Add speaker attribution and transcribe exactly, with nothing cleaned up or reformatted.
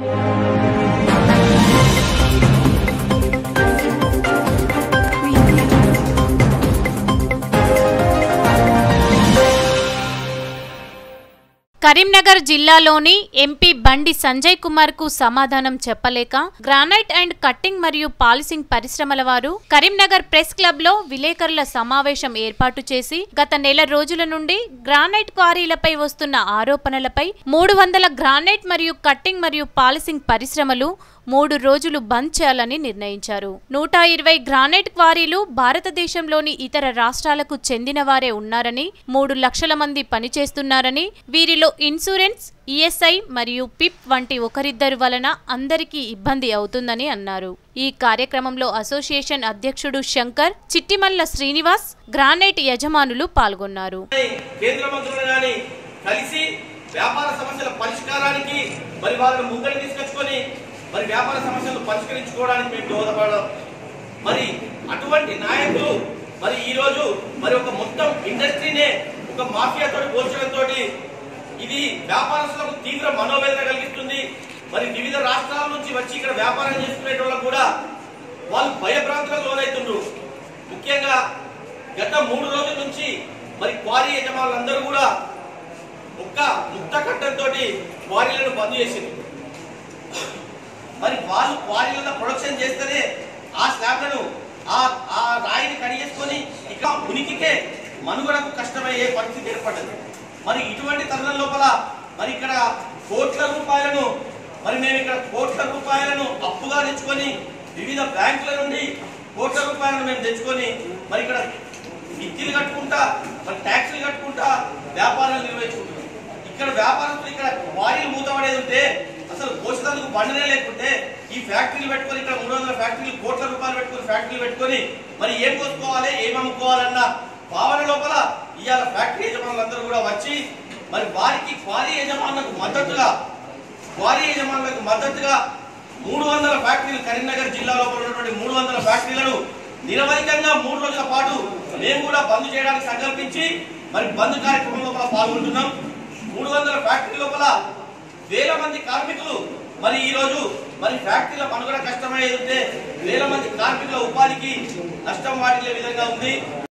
Speaker 1: కరీంనగర్ జిల్లాలోని ఎంపీ బండి సంజయ్ కుమార్ కు సమాధానం చెప్పలేక గ్రానైట్ అండ్ కట్టింగ్ మరియు పాలిసింగ్ పరిశ్రమల వారు కరీంనగర్ ప్రెస్ క్లబ్ లో విలేకరుల సమావేశం ఏర్పాటు చేసి గత నెల రోజుల నుండి గ్రానైట్ క్వారీలపై వస్తున్న ఆరోపణలపై మూడు వందల గ్రానైట్ మరియు కట్టింగ్ మరియు పాలిసింగ్ పరిశ్రమలు మూడు రోజులు బంద్ చేయాలని నిర్ణయించారు. నూట ఇరవై గ్రానైట్ క్వారీలు భారతదేశంలోని ఇతర రాష్ట్రాలకు చెందిన వారే ఉన్నారని, మూడు లక్షల మంది పనిచేస్తున్నారని, వీరిలో ఇన్సూరెన్స్, ఈఎస్ఐ మరియు పిప్ వంటి ఒకరిద్దరు వలన అందరికీ ఇబ్బంది అవుతుందని అన్నారు. ఈ కార్యక్రమంలో అసోసియేషన్ అధ్యక్షుడు శంకర్, చిట్టిమల్ల శ్రీనివాస్, గ్రానైట్ యజమానులు పాల్గొన్నారు.
Speaker 2: వ్యాపార సమస్యల పరిష్కారానికి మరి వాళ్ళని ముంగడి తీసుకొచ్చుకొని మరి వ్యాపార సమస్యలను పరిష్కరించుకోవడానికి మేము దోహదపడడం, మరి అటువంటి నాయకులు మరి ఈ రోజు మరి ఒక మొత్తం ఇండస్ట్రీనే ఒక మాఫియాతో పోల్చడంతో ఇది వ్యాపారస్తులకు తీవ్ర మనోవేదన కలిగిస్తుంది. మరి వివిధ రాష్ట్రాల నుంచి వచ్చి ఇక్కడ వ్యాపారం చేసుకునే వాళ్ళకు కూడా వాళ్ళు భయభ్రాంతులకు లోనవుతుండ్రు. ముఖ్యంగా గత మూడు రోజుల నుంచి మరి క్వారీ యజమానులందరూ కూడా ఒక్క ముక్త కట్టంతో క్వారీలను బంద్ చేసింది. మరి వాళ్ళు క్వారీలలో ప్రొడక్షన్ చేస్తేనే ఆ స్లాబ్లను ఆ ఆ రాయిని కడిగేసుకొని ఇక ఉనికికే మనుగడకు కష్టమయ్యే పరిస్థితి ఏర్పడ్డది. మరి ఇటువంటి తరుణం లోపల మరి ఇక్కడ కోట్ల రూపాయలను మరి మేము ఇక్కడ కోట్ల రూపాయలను అప్పుగా తెచ్చుకొని వివిధ బ్యాంకుల నుండి కోట్ల రూపాయలను మేము తెచ్చుకొని మరి ఇక్కడ మిత్తిలు కట్టుకుంటా మరి ట్యాక్సులు కట్టుకుంటా వ్యాపారాలు నిర్వహించుకుంటున్నాం. ఇక్కడ వ్యాపారస్తులు ఇక్కడ క్వారీలు మూతపడేది ఉంటే అసలు పోషకాలకు బండనే లేకుంటే ఈ ఫ్యాక్టరీలు పెట్టుకొని ఇక్కడ మూడు వందల ఫ్యాక్టరీలు కోట్ల రూపాయలు పెట్టుకుని ఫ్యాక్టరీలు పెట్టుకొని మరి ఏం కోసుకోవాలి ఏం అమ్ముకోవాలన్న భావన లోపల ఇవాళ ఫ్యాక్టరీ యజమానులందరూ కూడా వచ్చి మరి వారికి క్వారీ యజమానులకు మద్దతుగా క్వారీ యజమానులకు మద్దతుగా మూడు వందల ఫ్యాక్టరీలు కరీంనగర్ జిల్లా లోపల ఉన్నటువంటి మూడు వందల ఫ్యాక్టరీలను నిరవధికంగా మూడు రోజుల పాటు మేము కూడా బంద్ చేయడానికి సంకల్పించి మరి బంద్ కార్యక్రమం లోపల పాల్గొంటున్నాం. మూడు వందల ఫ్యాక్టరీ లోపల వేల మంది కార్మికులు మరి ఈ రోజు మరి ఫ్యాక్టరీల మనుగడ కష్టమయ్యేది ఉంటే వేల మంది కార్మికుల ఉపాధికి నష్టం వాటిల్లే విధంగా ఉంది.